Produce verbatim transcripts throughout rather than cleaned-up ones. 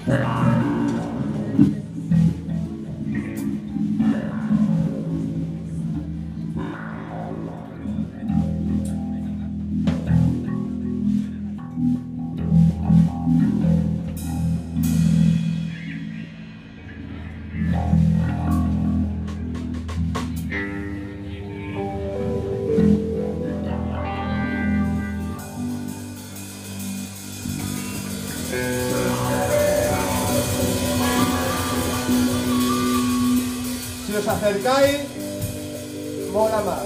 Si os acercáis, mola más.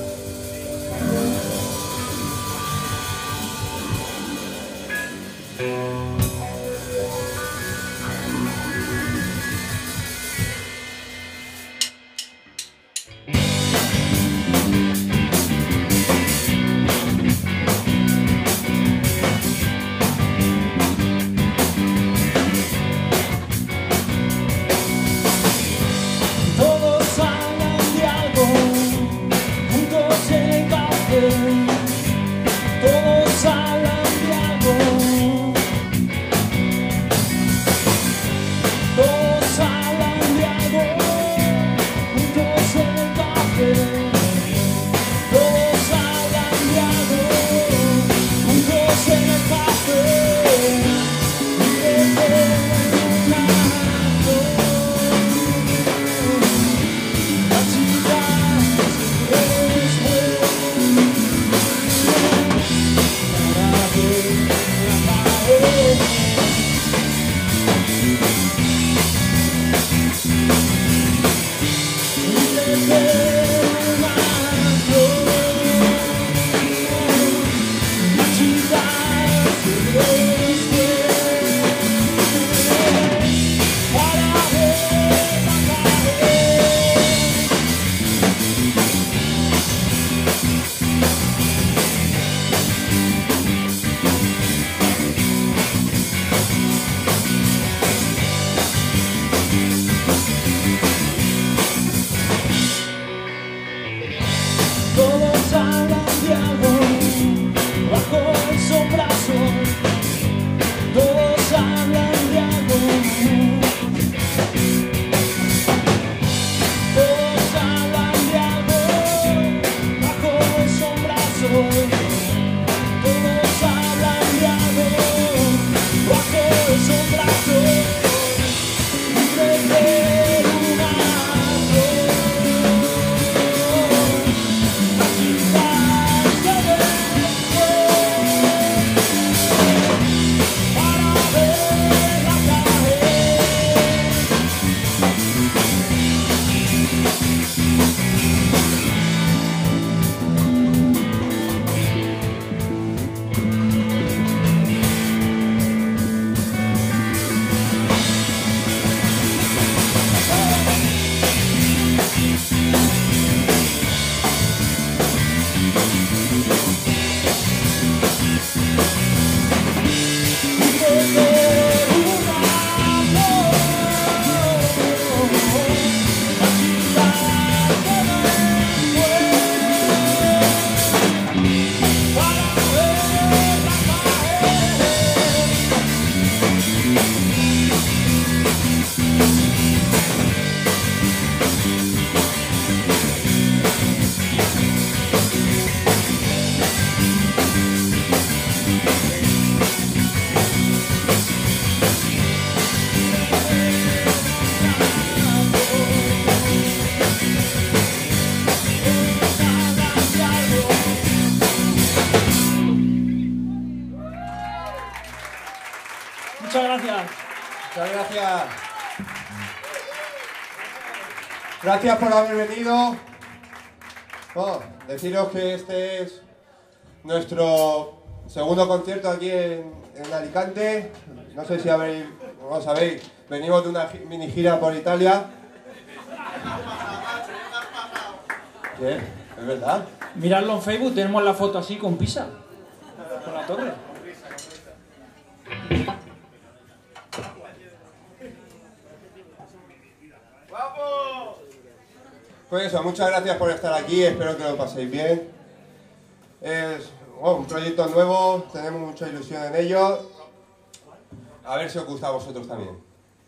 Muchas gracias. Muchas gracias. Gracias por haber venido. Oh, deciros que este es nuestro segundo concierto aquí en, en Alicante. No sé si habéis, no sabéis, venimos de una mini gira por Italia. ¿Qué? ¿Es verdad? Miradlo en Facebook, tenemos la foto así con Pisa, con la torre. Pues eso, muchas gracias por estar aquí, espero que lo paséis bien. Es oh, un proyecto nuevo, tenemos mucha ilusión en ello. A ver si os gusta a vosotros también.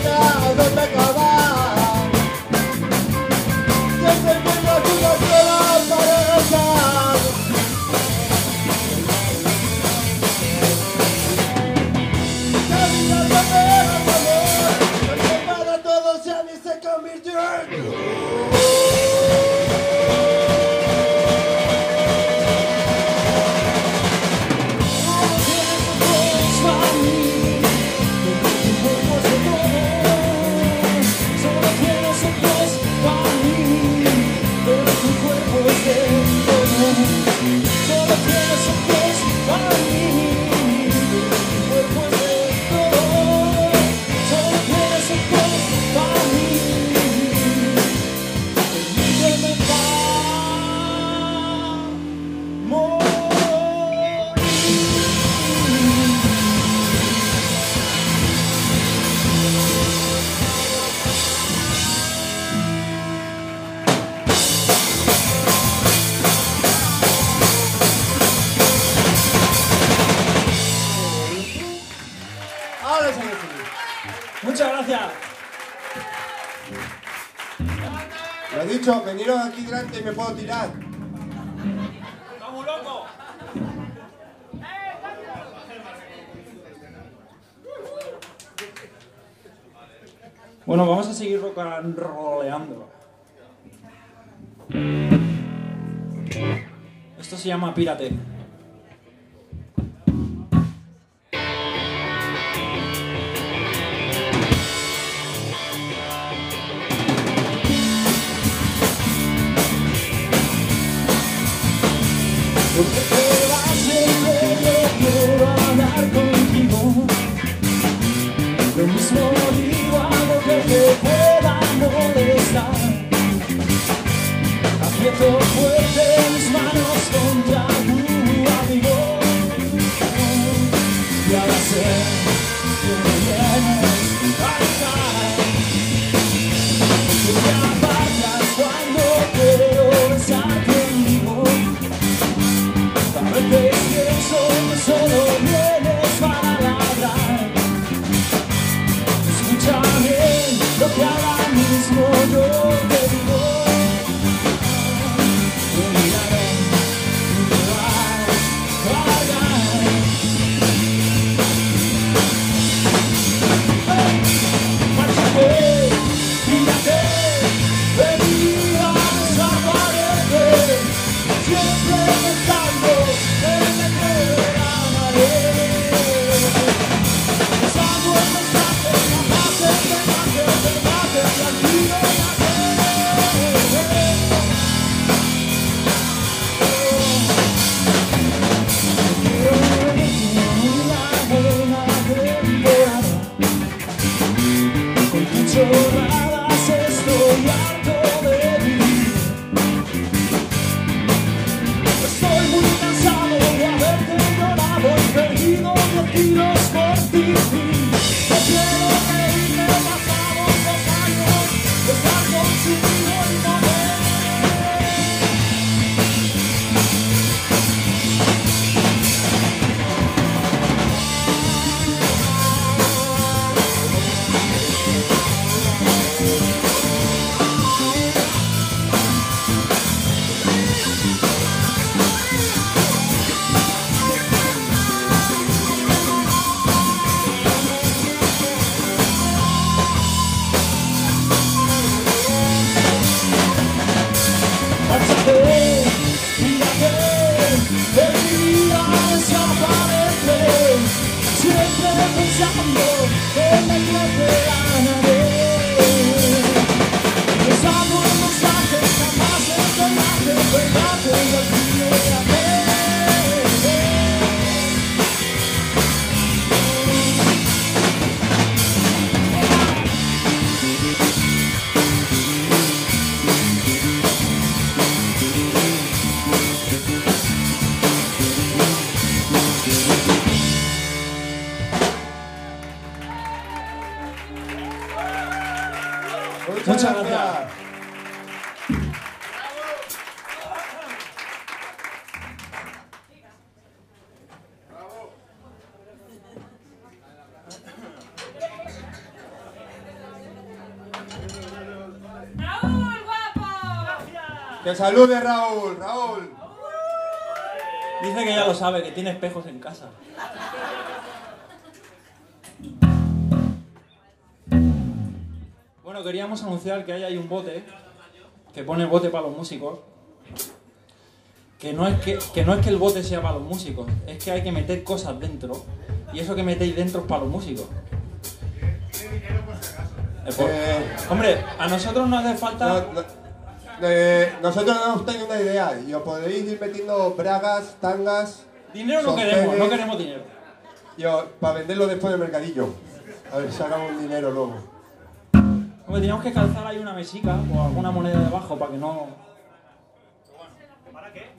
sea donde acabar. Desde que no tuvo pruebas para regresar. La vida no era tu amor, porque para todos ya ni se convirtió en tú. Muchas gracias. Lo he dicho, veniros aquí delante y me puedo tirar. ¡Vamos, loco! Bueno, vamos a seguir rock and rolleando. Esto se llama Pírate. Porque te vas en medio, quiero hablar contigo. Lo mismo digo, algo que te pueda molestar. Aprieto fuerte mis manos contra tu abrigo. Y ahora sé que me vienes a dejar. Que te apartas cuando quiero besarte en vivo. A veces pienso que solo vienes para ladrar. Escucha bien lo que ahora mismo yo te digo. Te miraré y me vas a cargar. Márchate, mírate, ven a desaparecer. Siempre pensando en la que amaré. Pensando en besarte, amarte, quemarte, enfermarte, tranquilo y hacer. Quiero verte una buena temporada. Con tus chorradas estoy harto de vivir. Estoy muy cansado de haberte llorado y perdido diez kilos por ti. No quiero reírme, pasamos dos años de estar consumido y morir. Márchate, mírate, de mi vida desaparece. Siempre pensando en la que te ganaré. Pensando en besarte, jamás en tomarte, pegarte y al fin no te amé. Muchas gracias. ¡Raúl, guapo! Que salude Raúl, Raúl. Dice que ya lo sabe, que tiene espejos en casa. Bueno, queríamos anunciar que hay ahí un bote que pone bote para los músicos. Que no, es que, que no es que el bote sea para los músicos, es que hay que meter cosas dentro. Y eso que metéis dentro es para los músicos. Eh, por- Eh, Hombre, a nosotros nos hace falta... No, no, eh, nosotros no hemos tenido una idea y os podréis ir metiendo bragas, tangas. Dinero no sostenes, queremos, no queremos dinero. y os- para venderlo después del mercadillo. A ver, sacamos un dinero luego. Hombre, teníamos que calzar ahí una mesica o alguna moneda debajo para que no... ¿Para qué?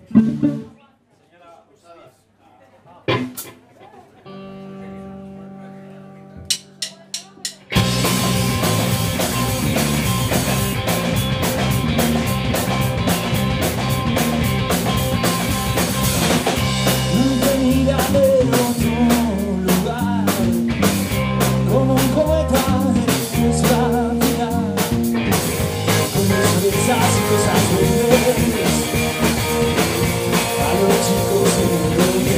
Venida de otro lugar, como un cometa de nuestra vida, con sorpresas y cosas buenas, a los chicos en el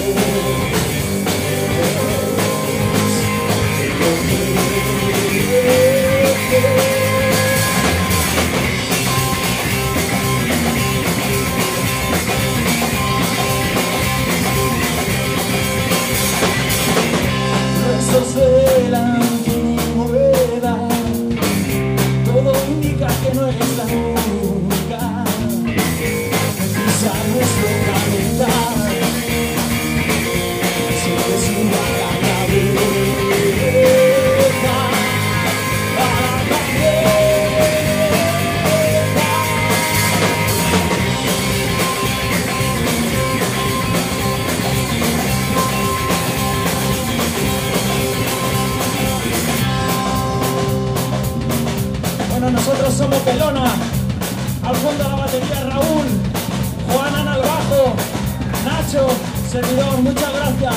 restos de la antigüedad, todo indica que no es la única, quizá nuestro planeta siempre es una gran cabeza para cambiar. Bueno, nosotros somos Pelona, al fondo de la batería Raúl, Juana en el bajo, Nacho, servidor, muchas gracias.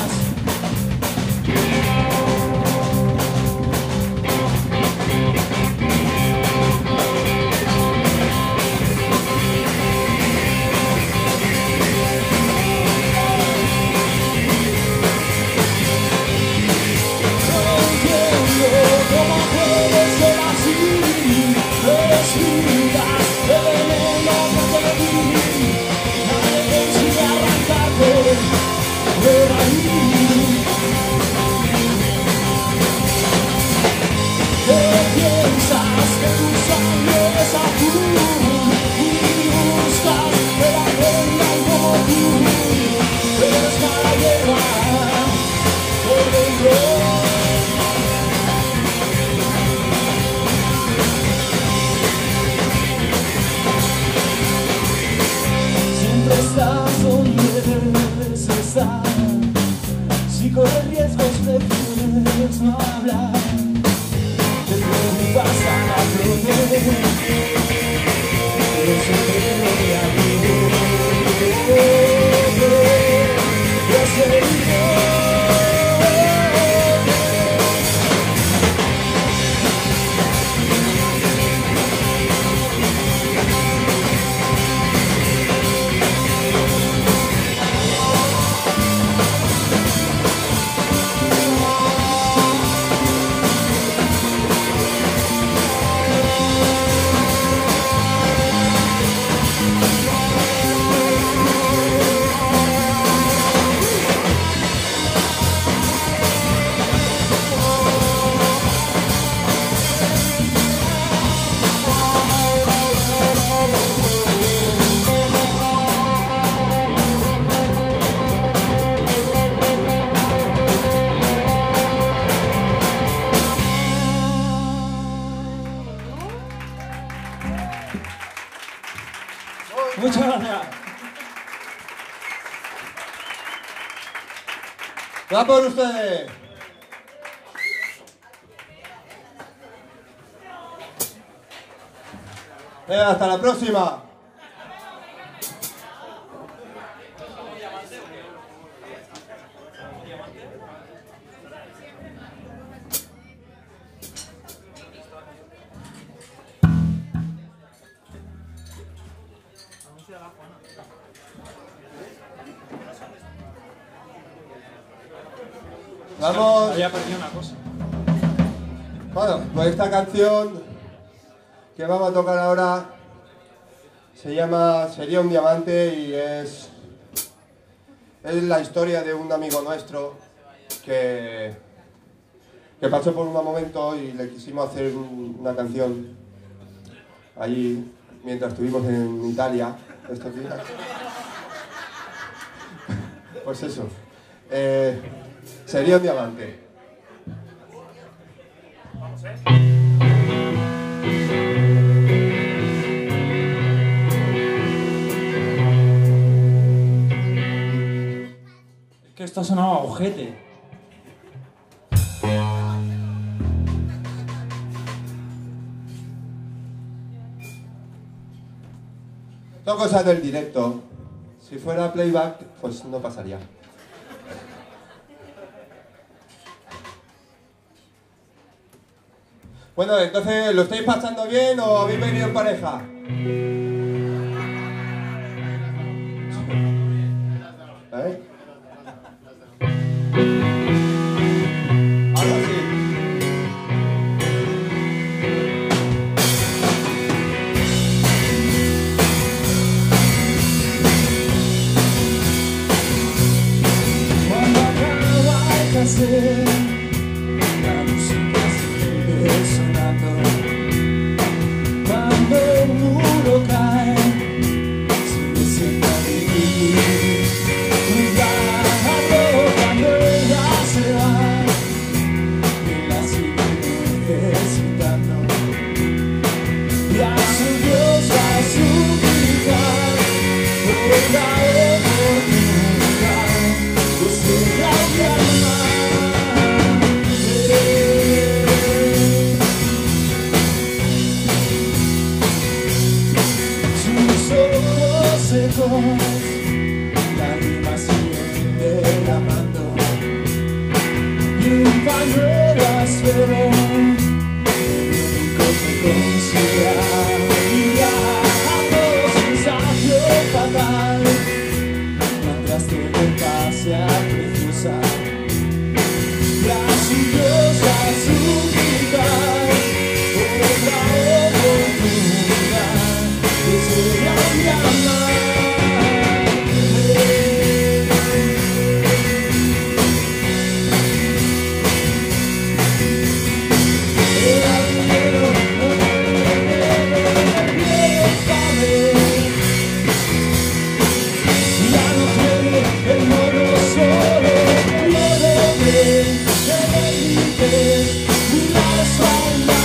No entiendo cómo puede ser así. Eres vida, de veneno que te di. Nadie consigue arrancarte de ahí. ¿Qué piensas que tu sangre es azul? Y buscas que la tengan como tú. Eres para llevar por dentro. Siempre estás donde debes estar. Si corres riesgos prefieres no hablar. Te preocupas a la flote, pero siempre voy a vivir. Yo sé yo. Muchas gracias. ¡Va por ustedes! Venga, hasta la próxima. Vamos. Había perdido una cosa. Bueno, pues esta canción que vamos a tocar ahora se llama Sería un diamante y es, es la historia de un amigo nuestro que, que pasó por un mal momento y le quisimos hacer una canción allí mientras estuvimos en Italia estos días. Pues eso, eh, Sería un diamante. Es que esto sonaba ojete. Son cosas del directo. Si fuera playback, pues no pasaría. Bueno, entonces, ¿lo estáis pasando bien o habéis venido en pareja? ¿Eh? Ahora sí. Cuando acaba el cassette, la música sigue sonando. Cuando el muro cae, sigue siendo vivir. Cuidado cuando ella se va, que la sigue necesitando. Y a su Dios a suplicar por la oportunidad de ser la alma. Sus ojos secos, lágrimas siguen derramando, y un pañuelo áspero, el único que consiga enviando sensación fatal, mientras todo pase a preciosa. Y a su Dios a suplicar por la oportunidad de ser mi amar. Ya no tiene el mono solo, miedo de y la espalda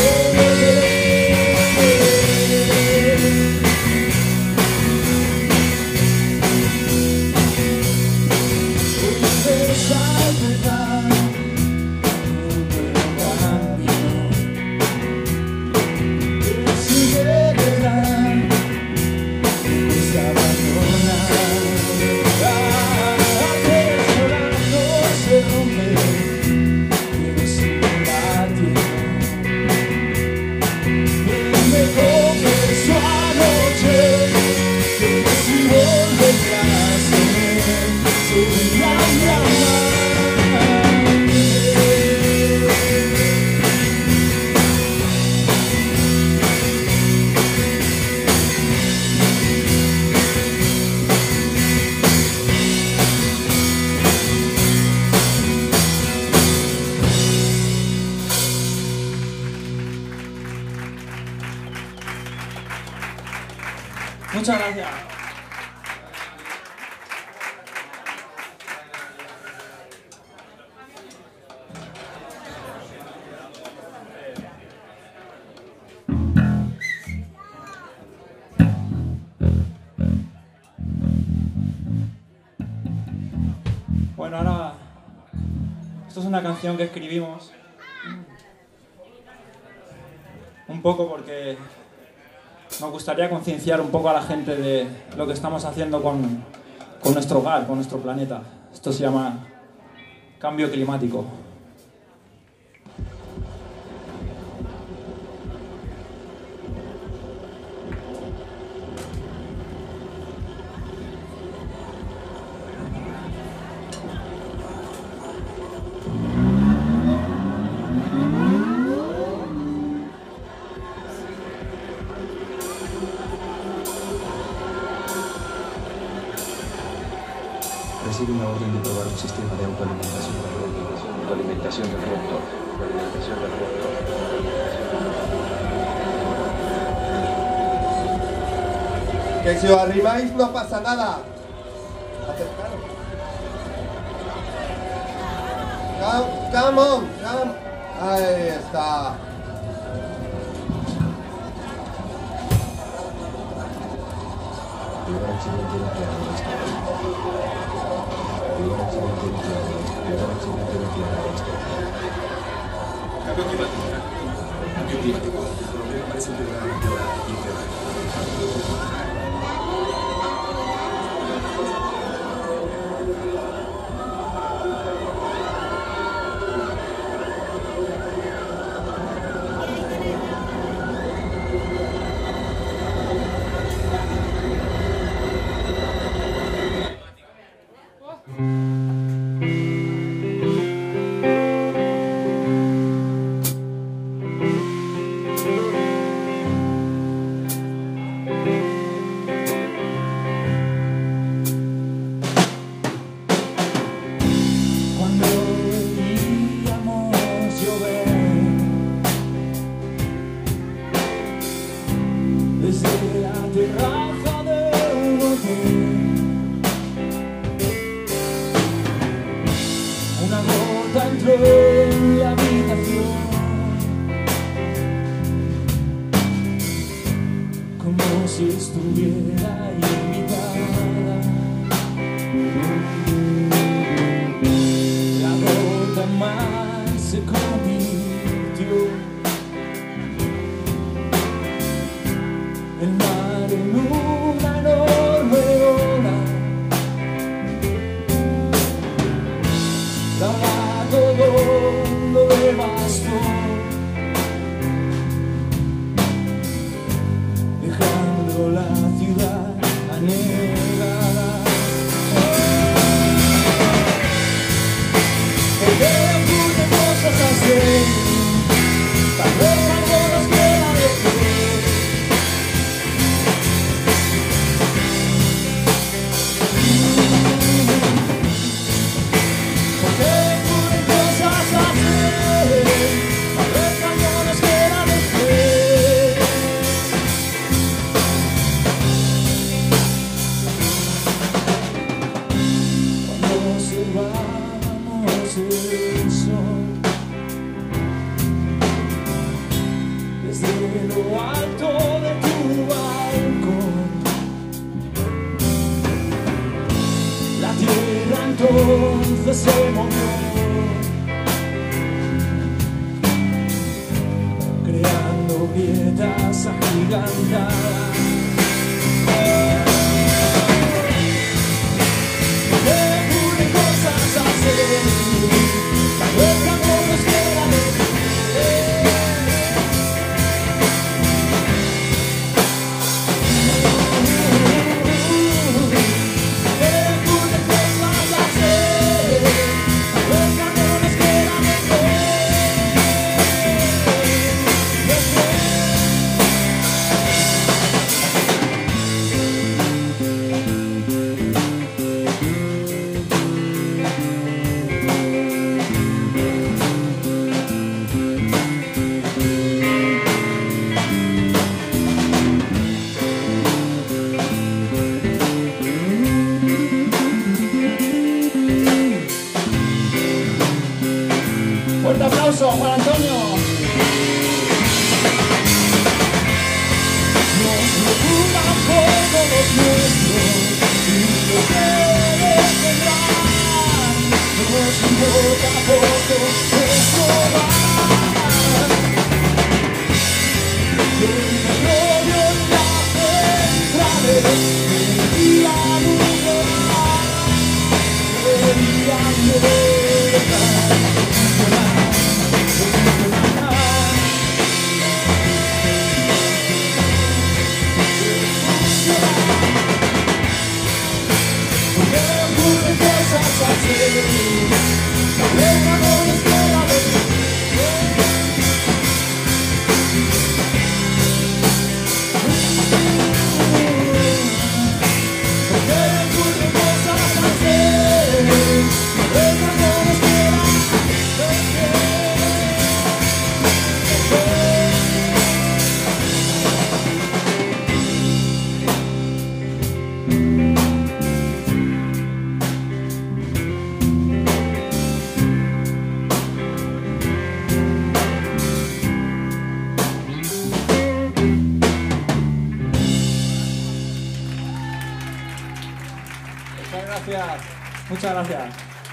Muchas gracias. Bueno, ahora esto es una canción que escribimos un poco porque nos gustaría concienciar un poco a la gente de lo que estamos haciendo con, con nuestro hogar, con nuestro planeta. Esto se llama cambio climático. recibe una orden de probar un sistema de autoalimentación del reactor. Autoalimentación del reactor. Autoalimentación del reactor. Que si os arrimáis no pasa nada. Acercaros. Come, come on, come. Ahí está. Primer accidente nuclear en la historia. Primer accidente nuclear en la historia. Primer accidente nuclear en la historia. Cambio climático. Cambio climático. Colombia parece que va a empeorar. En la habitación, como si estuviera invitada. La gota más se convirtió, el mar en una enorme ola. La todo lo devastó, dejando la ciudad anegada. Porque ocurren cosas así, tal vez algo nos queda de ti. Porque el sol desde lo alto de tu balcón, la tierra entonces se movió, creando grietas agigantadas. Fuerte aplauso para Antonio. Nos preocupan poco los nuestros y lo quieren tendrán. Nos importa poco nuestro hogar. El petróleo en las centrales debería nuclear, debería nuclear. Cosas así, la pena no nos queda de ti. gracias. Muchas gracias.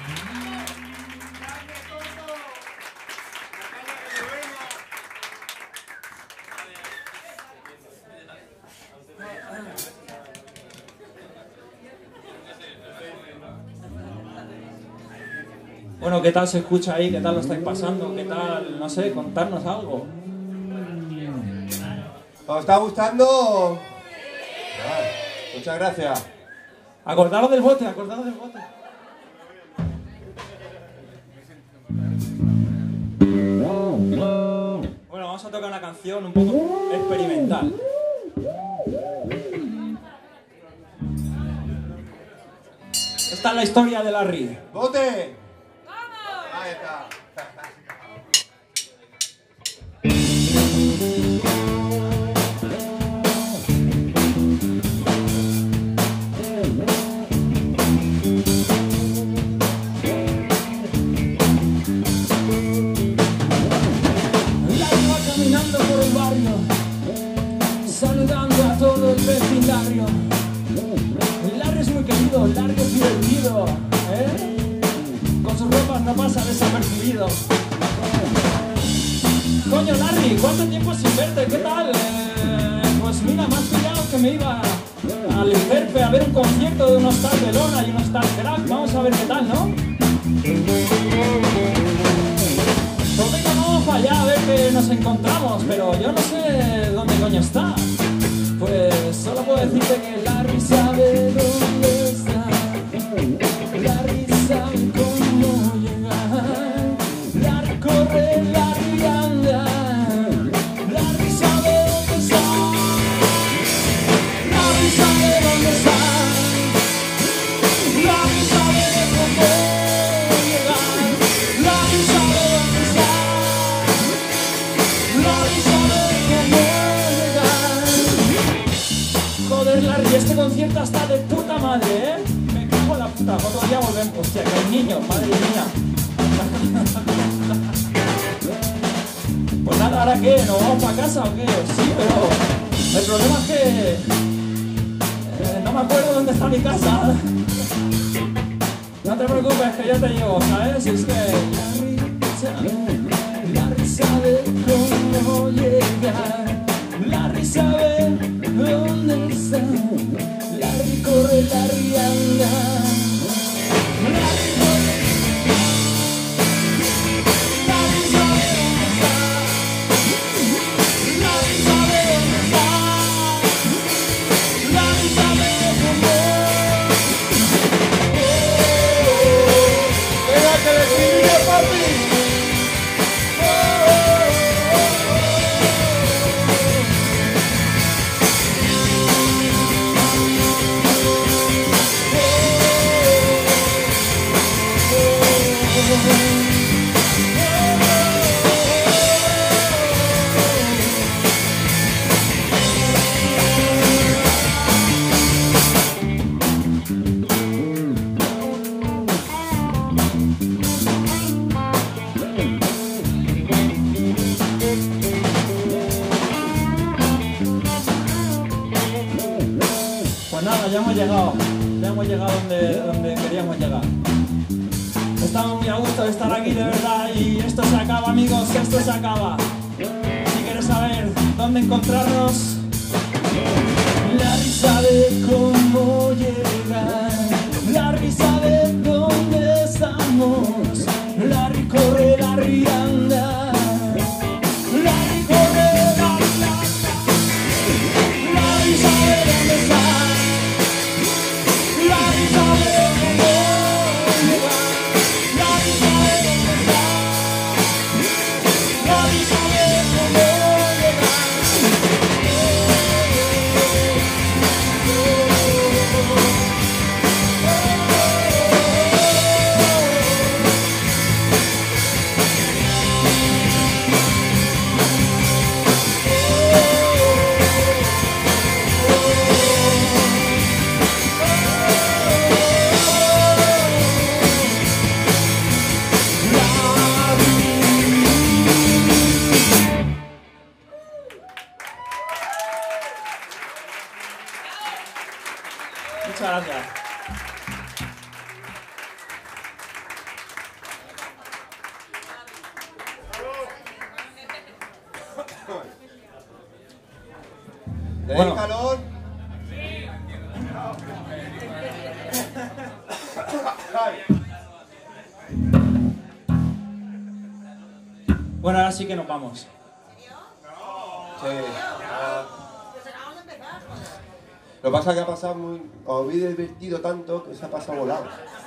Bueno, ¿qué tal se escucha ahí? ¿Qué tal lo estáis pasando? ¿Qué tal? No sé, contarnos algo. ¿Os está gustando? Ah, muchas gracias. Acordaros del bote, acordaros del bote. Bueno, vamos a tocar una canción un poco experimental. Esta es la historia de Larry. ¡Bote! Ahí está. Larry va caminando por el barrio, saludando a todo el vecindario. Larry es muy querido, Larry es divertido, ¿eh? Con sus ropas no pasa desapercibido. Coño, Larry, ¿cuánto tiempo sin verte? ¿Qué tal? Eh, pues mira, me has pillado que me iba al Cerpe a ver un concierto de unos tal de Lona y unos tal Crack. Vamos a ver qué tal, ¿no? Pues venga, vamos para allá a ver que nos encontramos, pero yo no sé dónde coño está. Pues solo puedo decirte que Larry sabe dónde está. Larry sabe cómo llegar. Larry corre, Larry anda. Larry sabe dónde está. Larry sabe dónde está. Larry sabe cómo llegar. Larry sabe dónde está. Larry sabe cómo llegar. Joder, Larry, este concierto está de puta madre, ¿eh? Me cago en la puta, otro día volvemos. Hostia, que hay niños, madre mía. Pues nada, ¿ahora qué? ¿Nos vamos para casa o qué? Sí, pero el problema es que eh, no me acuerdo dónde está mi casa. No te preocupes, que yo te llevo, ¿sabes? Es que Larry sabe, Larry sabe cómo llegar. Larry sabe dónde está. Larry corre, Larry anda. Larry corre. Larry sabe dónde está. Larry sabe dónde está. Larry sabe cómo. ¡Venga, que le escribiré, papi! Pues nada, ya hemos llegado. Ya hemos llegado donde, donde queríamos llegar. Estamos muy a gusto de estar aquí, de verdad. Y esto se acaba, amigos, esto se acaba. Si quieres saber dónde encontrarnos, Larry sabe cómo llegar. Larry sabe dónde estamos. Larry corre, Larry anda. Larry corre, Larry anda. Larry sabe dónde está. Larry sabe cómo llegar. Larry sabe dónde está. Larry sabe cómo llegar. muchas gracias. ¿Tenéis Bueno. calor? Bueno, ahora sí que nos vamos. Sí. Ah. Lo que pasa es que ha pasado muy... Os habéis divertido tanto que se ha pasado volado.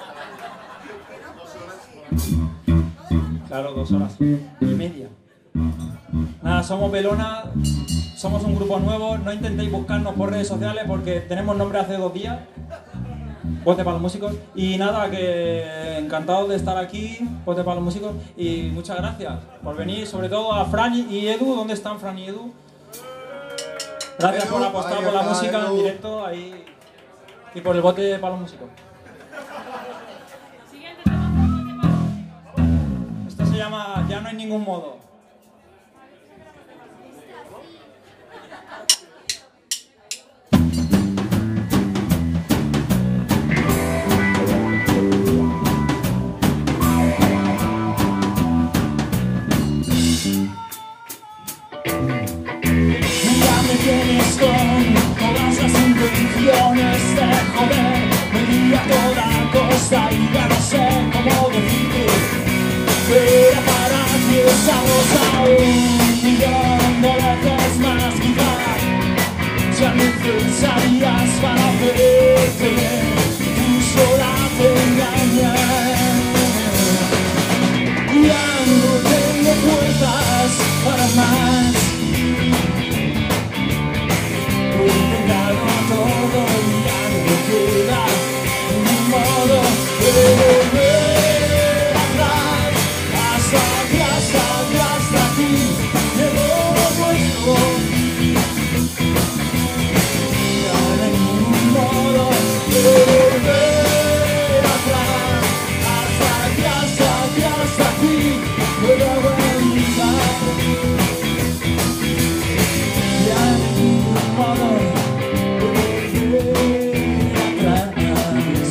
Claro, dos horas y media. Nada, somos Belona, somos un grupo nuevo. No intentéis buscarnos por redes sociales porque tenemos nombre hace dos días. Bote para los músicos. Y nada, que encantado de estar aquí, Bote para los músicos. Y muchas gracias por venir, sobre todo a Fran y Edu. ¿Dónde están Fran y Edu? Gracias Edu, por apostar ahí por la está, música Edu. en directo ahí. Y por el Bote para los músicos. Esto se llama Ya no hay ningún modo. Ya me tienes con todas las intenciones de joder. Me di a toda costa y ya no sé cómo decirte. Pero para ti estamos a un millón de veces más, quizás ya necesarias para hacerte bien. Tú sola te engañas. Ya no tengo fuerzas para más. He intentado todo y ya no me queda ningún modo de volver atrás. Hasta aquí, hasta aquí, hasta aquí llegó nuestro. Ya no hay ningún modo de volver atrás. Hasta aquí, hasta aquí, hasta aquí puedo aguantar. Ya no hay ningún modo de volver atrás.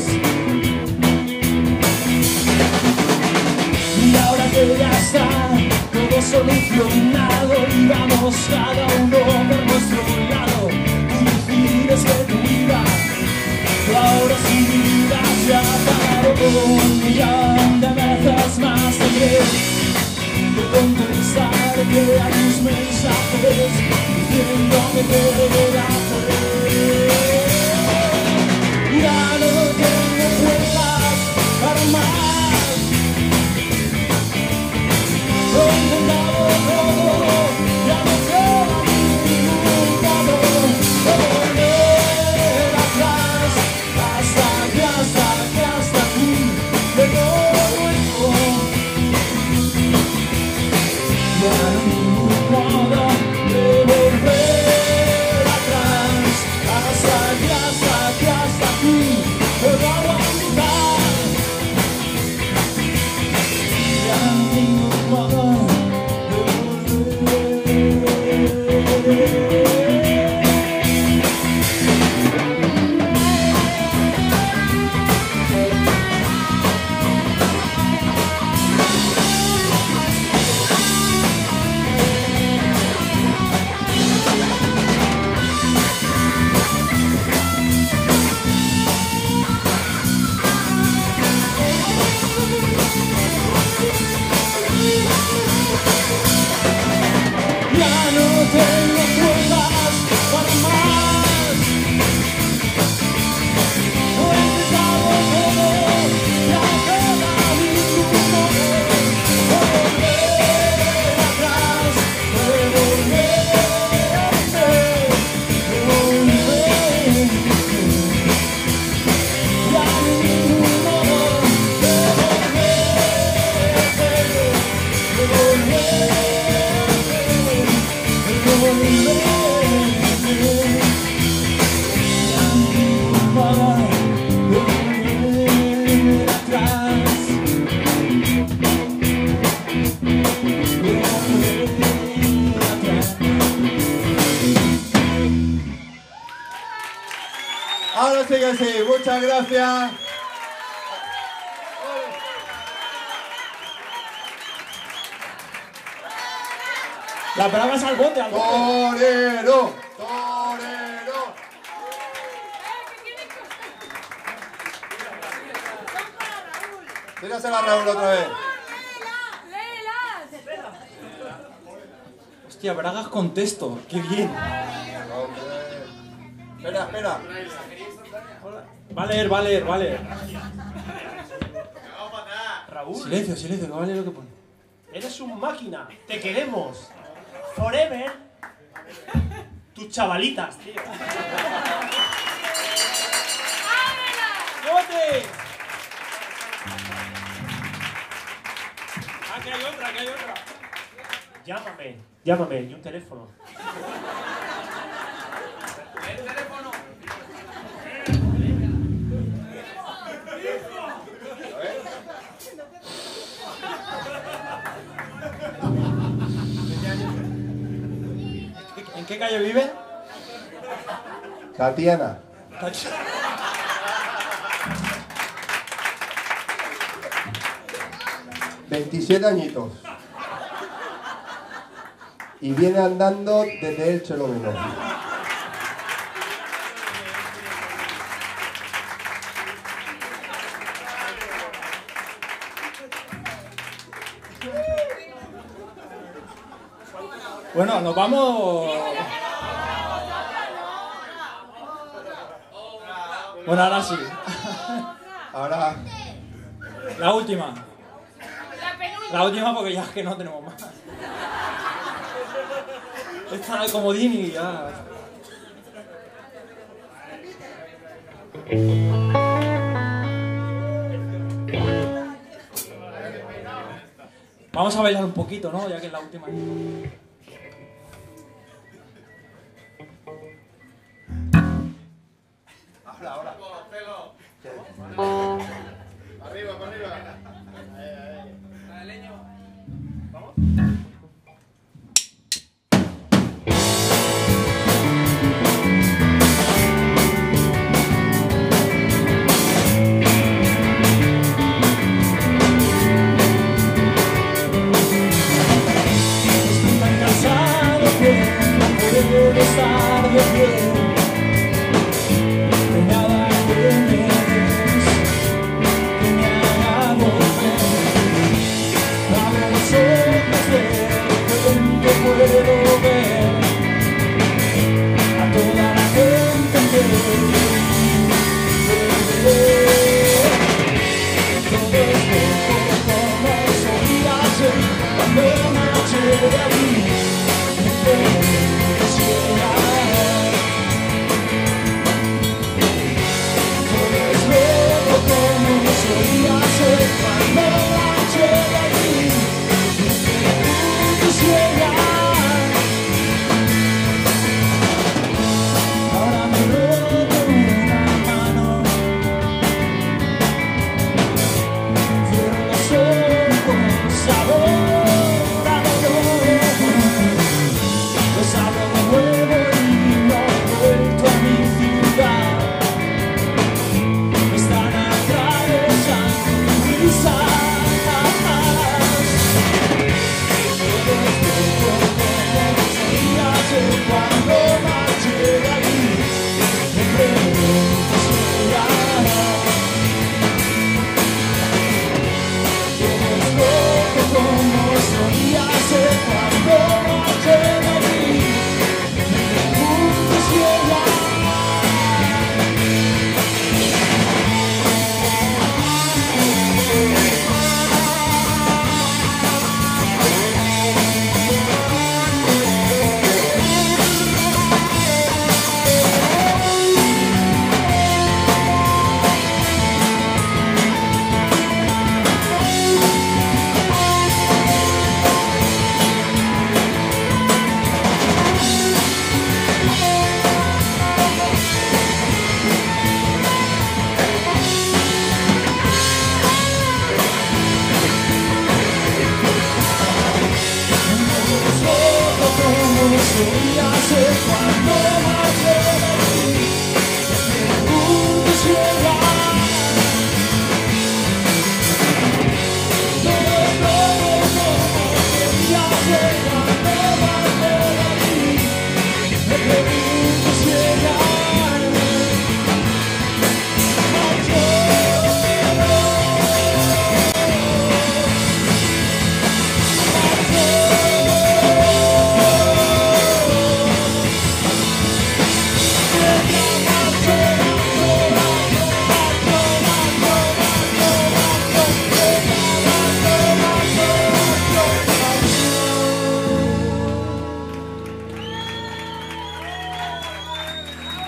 Y ahora que ya está todo solucionado y vamos cada uno por nuestro lado, tú decides que tu vida, ahora sí mi vida se ha parado. Un millón de veces más tendré que contestarte a tus mensajes diciéndome que era hacer. Ya no tengo fuerzas para más. Lo he intentado todo, ya no queda ningún modo de volver atrás. Hasta aquí, hasta aquí, hasta aquí llegó nuestro. Ya no hay ningún modo de volver atrás. Hasta aquí, hasta aquí, hasta aquí puedo aguantar. Ya no hay ningún modo de volver. Ya no tengo fuerzas para más. Lo he intentado todo, ya no queda ningún modo de volver atrás, de volver, de volver. Ya no hay ningún modo de volver, de volver. Ahora sí que sí, muchas gracias. Las bravas al bote, al bote. Torero, torero. Tírasela a Raúl otra vez. Hostia, Bragas con texto. Qué bien. Hombre. Espera, espera. Va a leer, va a leer, va a leer. Raúl, Silencio, silencio, que va a leer lo que pone. eres un máquina. Te queremos. Forever. Tus chavalitas, tío. ¡Bote! Ah, que hay otra, que hay otra. Llámame, llámame, y un teléfono. ¿En qué calle vive? Tatiana. veintisiete añitos. Y viene andando desde el Chelomeno. Bueno, nos vamos... Bueno, ahora sí. Ahora, La última. La última porque ya es que no tenemos más. Esta era el comodín y ya... Vamos a bailar un poquito, ¿no? Ya que es la última. ahora, ahora. Arriba, para arriba. Estoy tan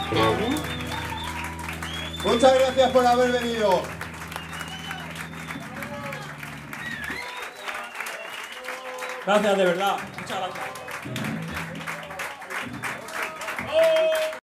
Muchas gracias por haber venido. Gracias, de verdad. Muchas gracias.